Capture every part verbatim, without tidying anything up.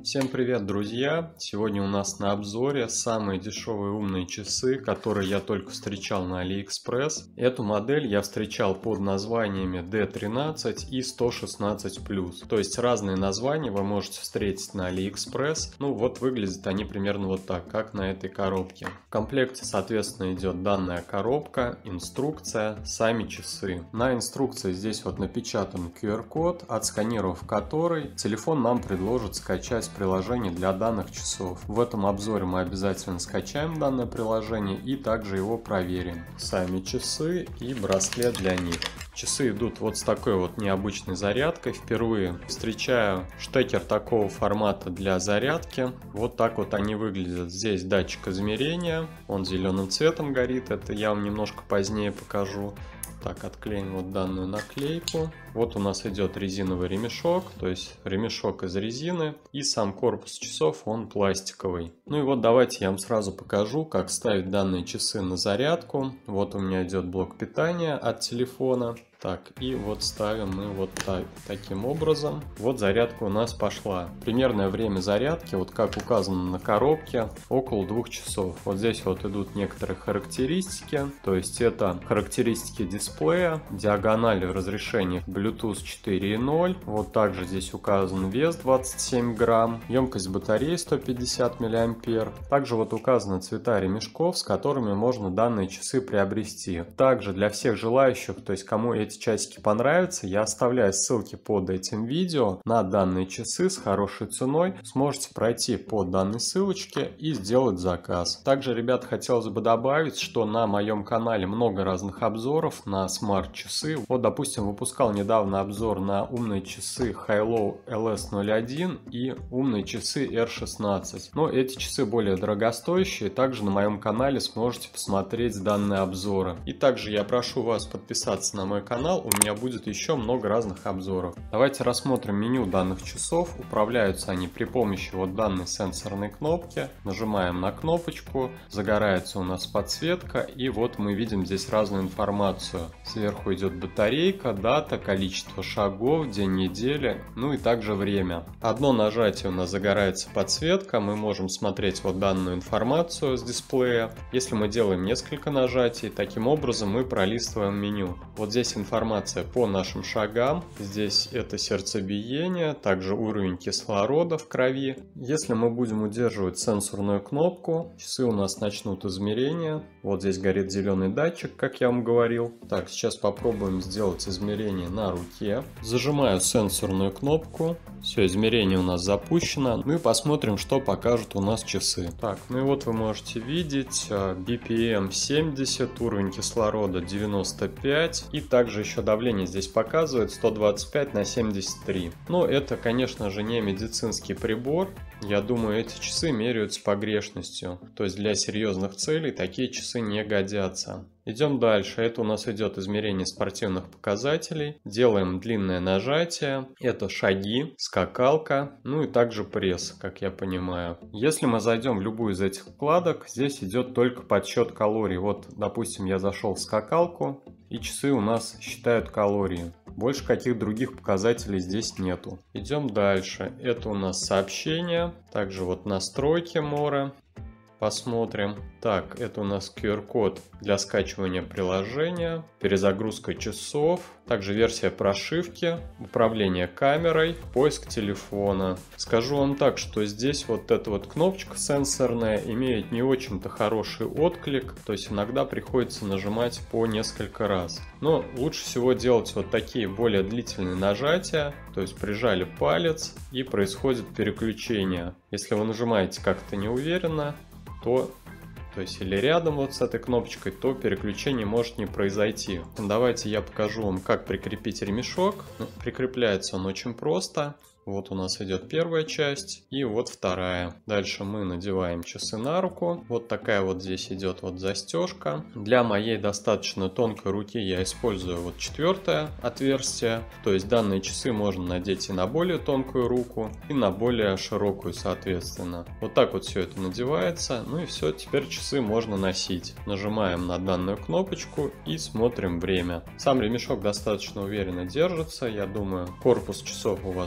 Всем привет, друзья! Сегодня у нас на обзоре самые дешевые умные часы, которые я только встречал на AliExpress. Эту модель я встречал под названиями ди тринадцать и сто шестнадцать плюс. То есть разные названия вы можете встретить на AliExpress. Ну вот выглядят они примерно вот так, как на этой коробке. В комплекте, соответственно, идет данная коробка, инструкция, сами часы. На инструкции здесь вот напечатан ку ар код, отсканировав который, телефон нам предложит скачать приложение для данных часов. В этом обзоре мы обязательно скачаем данное приложение и также его проверим. Сами часы и браслет для них. Часы идут вот с такой вот необычной зарядкой. Впервые встречаю штекер такого формата для зарядки. Вот так вот они выглядят. Здесь датчик измерения. Он зеленым цветом горит. Это я вам немножко позднее покажу. Так, отклеим вот данную наклейку. Вот у нас идет резиновый ремешок, то есть ремешок из резины. И сам корпус часов, он пластиковый. Ну и вот давайте я вам сразу покажу, как ставить данные часы на зарядку. Вот у меня идет блок питания от телефона. Так, и вот ставим мы вот так, таким образом. Вот зарядка у нас пошла. Примерное время зарядки, вот как указано на коробке, около двух часов. Вот здесь вот идут некоторые характеристики. То есть это характеристики дисплея, диагональ разрешения Bluetooth четыре и ноль. Вот также здесь указан вес двадцать семь грамм, емкость батареи сто пятьдесят миллиампер. Также вот указаны цвета ремешков, с которыми можно данные часы приобрести. Также для всех желающих, то есть кому эти часики понравятся, я оставляю ссылки под этим видео на данные часы с хорошей ценой. Сможете пройти по данной ссылочке и сделать заказ. Также, ребят, хотелось бы добавить, что на моем канале много разных обзоров на смарт-часы. Вот, допустим, выпускал недавно обзор на умные часы Hilo эл эс ноль один и умные часы эр шестнадцать. Но эти часы более дорогостоящие. Также на моем канале сможете посмотреть данные обзоры. И также я прошу вас подписаться на мой канал. У меня будет еще много разных обзоров. Давайте рассмотрим меню данных часов. Управляются они при помощи вот данной сенсорной кнопки. Нажимаем на кнопочку, загорается у нас подсветка, и вот мы видим здесь разную информацию. Сверху идет батарейка, дата, количество шагов, день недели, ну и также время. Одно нажатие у нас загорается подсветка, мы можем смотреть вот данную информацию с дисплея. Если мы делаем несколько нажатий, таким образом мы пролистываем меню. Вот здесь информация Информация по нашим шагам. Здесь это сердцебиение, также уровень кислорода в крови. Если мы будем удерживать сенсорную кнопку, часы у нас начнут измерение. Вот здесь горит зеленый датчик, как я вам говорил. Так, сейчас попробуем сделать измерение на руке. Зажимаю сенсорную кнопку. Все, измерение у нас запущено. Ну и посмотрим, что покажут у нас часы. Так, ну и вот вы можете видеть би пи эм семьдесят, уровень кислорода девяносто пять. И также еще давление здесь показывает сто двадцать пять на семьдесят три. Но это, конечно же, не медицинский прибор. Я думаю, эти часы меряют с погрешностью. То есть для серьезных целей такие часы не годятся. Идем дальше. Это у нас идет измерение спортивных показателей. Делаем длинное нажатие. Это шаги, скакалка, ну и также пресс, как я понимаю. Если мы зайдем в любую из этих вкладок, здесь идет только подсчет калорий. Вот, допустим, я зашел в скакалку, и часы у нас считают калории. Больше каких других показателей здесь нету. Идем дальше. Это у нас сообщения. Также вот настройки More. Посмотрим. Так, это у нас ку ар код для скачивания приложения, перезагрузка часов, также версия прошивки, управление камерой, поиск телефона. Скажу вам так, что здесь вот эта вот кнопочка сенсорная имеет не очень-то хороший отклик, то есть иногда приходится нажимать по несколько раз. Но лучше всего делать вот такие более длительные нажатия, то есть прижали палец и происходит переключение. Если вы нажимаете как-то неуверенно, то, то есть или рядом вот с этой кнопочкой, то переключение может не произойти. Давайте я покажу вам, как прикрепить ремешок. Прикрепляется он очень просто. Вот у нас идет первая часть и вот вторая. Дальше мы надеваем часы на руку. Вот такая вот здесь идет вот застежка. Для моей достаточно тонкой руки я использую вот четвертое отверстие. То есть данные часы можно надеть и на более тонкую руку, и на более широкую соответственно. Вот так вот все это надевается. Ну и все, теперь часы можно носить. Нажимаем на данную кнопочку и смотрим время. Сам ремешок достаточно уверенно держится. Я думаю, корпус часов у вас не слетит.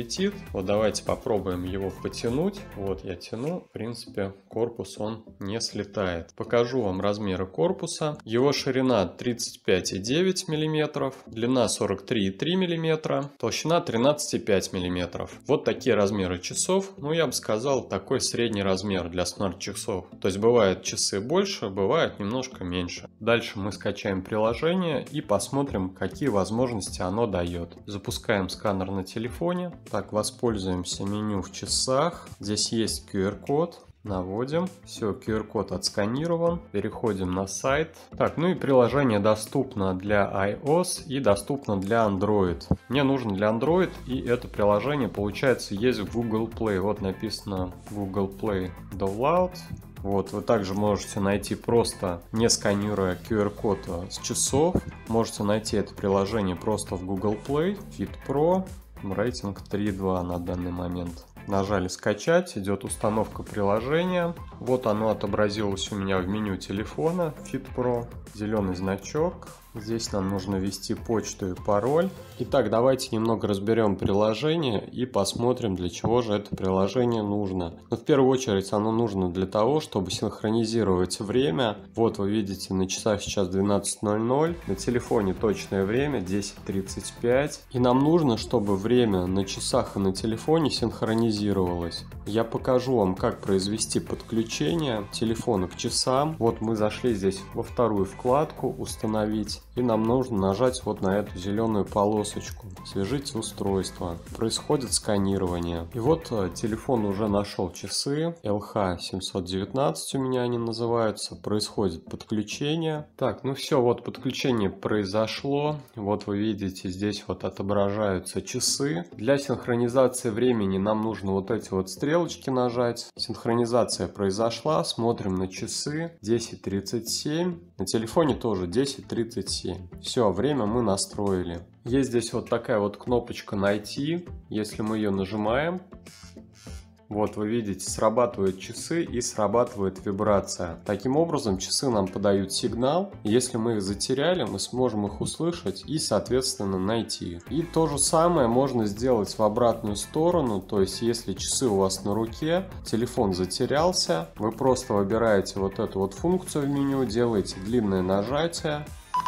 светит. Вот давайте попробуем его потянуть. Вот я тяну, в принципе корпус он не слетает. Покажу вам размеры корпуса. Его ширина тридцать пять и девять миллиметров, длина сорок три и три миллиметра, толщина тринадцать и пять миллиметров. Вот такие размеры часов. Ну, я бы сказал, такой средний размер для смарт-часов. То есть бывают часы больше, бывает немножко меньше. Дальше мы скачаем приложение и посмотрим, какие возможности оно дает. Запускаем сканер на телефоне. Так, воспользуемся меню в часах. Здесь есть ку эр код. Наводим. Все, ку эр код отсканирован. Переходим на сайт. Так, ну и приложение доступно для iOS и доступно для Android. Мне нужно для Android, и это приложение, получается, есть в Google Play. Вот написано Google Play Download. Вот, вы также можете найти, просто не сканируя ку эр код с часов. Можете найти это приложение просто в Google Play. Fit Pro. Рейтинг три и два на данный момент. Нажали скачать, идет установка приложения. Вот оно отобразилось у меня в меню телефона Fit Pro. Зеленый значок. Здесь нам нужно ввести почту и пароль. Итак, давайте немного разберем приложение и посмотрим, для чего же это приложение нужно. Но в первую очередь оно нужно для того, чтобы синхронизировать время. Вот вы видите, на часах сейчас двенадцать ноль ноль, на телефоне точное время десять тридцать пять. И нам нужно, чтобы время на часах и на телефоне синхронизировалось. Я покажу вам, как произвести подключение телефона к часам. Вот мы зашли здесь во вторую вкладку «Установить». И нам нужно нажать вот на эту зеленую полосочку «Свяжите устройство». Происходит сканирование. И вот телефон уже нашел часы. эл эйч семьсот девятнадцать у меня они называются. Происходит подключение. Так, ну все, вот подключение произошло. Вот вы видите, здесь вот отображаются часы. Для синхронизации времени нам нужно вот эти вот стрелочки нажать. Синхронизация произошла. Смотрим на часы. десять тридцать семь. На телефоне тоже десять тридцать семь. Все, время мы настроили. Есть здесь вот такая вот кнопочка «Найти». Если мы ее нажимаем, вот вы видите, срабатывают часы и срабатывает вибрация. Таким образом, часы нам подают сигнал. Если мы их затеряли, мы сможем их услышать и, соответственно, найти. И то же самое можно сделать в обратную сторону. То есть, если часы у вас на руке, телефон затерялся, вы просто выбираете вот эту вот функцию в меню, делаете длинное нажатие.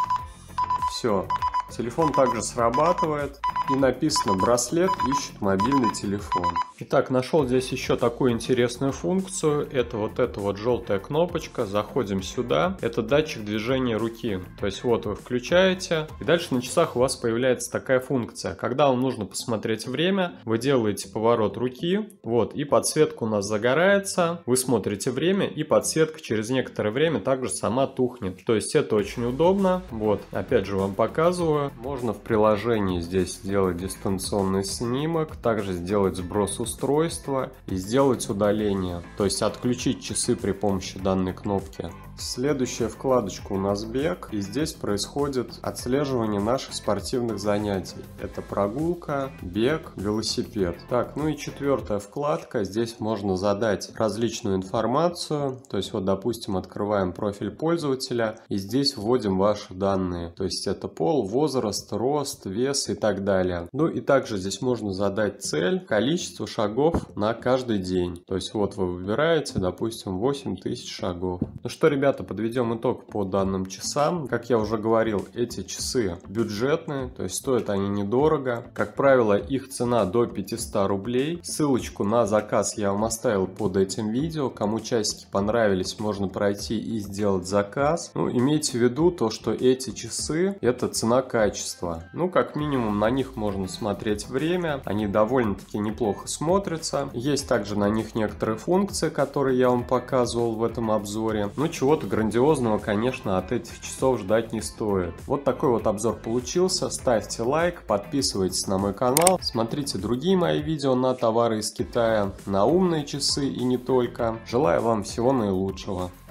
Все, телефон также срабатывает. И написано «Браслет ищет мобильный телефон». Итак, нашел здесь еще такую интересную функцию. Это вот эта вот желтая кнопочка. Заходим сюда. Это датчик движения руки. То есть вот вы включаете. И дальше на часах у вас появляется такая функция. Когда вам нужно посмотреть время, вы делаете поворот руки. Вот, и подсветка у нас загорается. Вы смотрите время, и подсветка через некоторое время также сама тухнет. То есть это очень удобно. Вот, опять же вам показываю. Можно в приложении здесь сделать сделать дистанционный снимок, также сделать сброс устройства и сделать удаление, то есть отключить часы при помощи данной кнопки. Следующая вкладочка у нас бег, и здесь происходит отслеживание наших спортивных занятий. Это прогулка, бег, велосипед. Так, ну и четвертая вкладка, здесь можно задать различную информацию, то есть вот допустим открываем профиль пользователя и здесь вводим ваши данные, то есть это пол, возраст, рост, вес и так далее. Ну и также здесь можно задать цель, количество шагов на каждый день, то есть вот вы выбираете, допустим, восемь тысяч шагов. Ну что, ребята, Ребята, подведем итог по данным часам. Как я уже говорил, эти часы бюджетные, то есть стоят они недорого. Как правило, их цена до пятисот рублей. Ссылочку на заказ я вам оставил под этим видео. Кому часики понравились, можно пройти и сделать заказ. Ну, имейте в виду то, что эти часы это цена-качество. Ну, как минимум, на них можно смотреть время. Они довольно-таки неплохо смотрятся. Есть также на них некоторые функции, которые я вам показывал в этом обзоре. Ну, чего Чего-то грандиозного, конечно, от этих часов ждать не стоит. Вот такой вот обзор получился. Ставьте лайк, подписывайтесь на мой канал, смотрите другие мои видео на товары из Китая, на умные часы и не только. Желаю вам всего наилучшего.